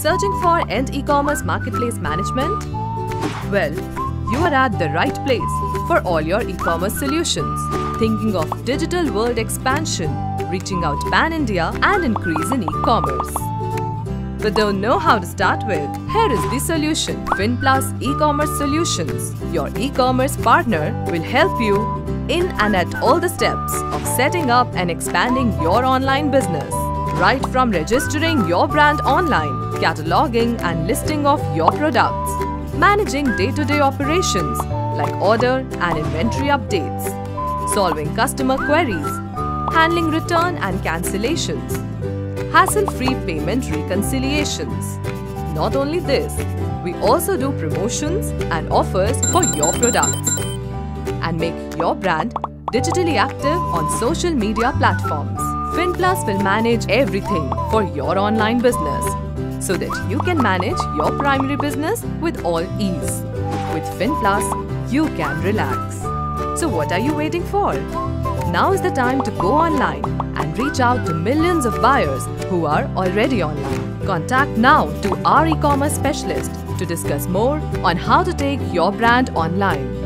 Searching for end e-commerce marketplace management? Well, you are at the right place for all your e-commerce solutions. Thinking of digital world expansion, reaching out pan-India and increase in e-commerce, but don't know how to start with? Here is the solution. FinPlus E-Commerce Solutions, your e-commerce partner, will help you in and at all the steps of setting up and expanding your online business. Right from registering your brand online, cataloging and listing of your products, managing day-to-day operations like order and inventory updates, solving customer queries, handling return and cancellations, hassle-free payment reconciliations. Not only this, we also do promotions and offers for your products and make your brand digitally active on social media platforms. FinPlus will manage everything for your online business so that you can manage your primary business with all ease. With FinPlus, you can relax. So what are you waiting for? Now is the time to go online and reach out to millions of buyers who are already online. Contact now to our e-commerce specialist to discuss more on how to take your brand online.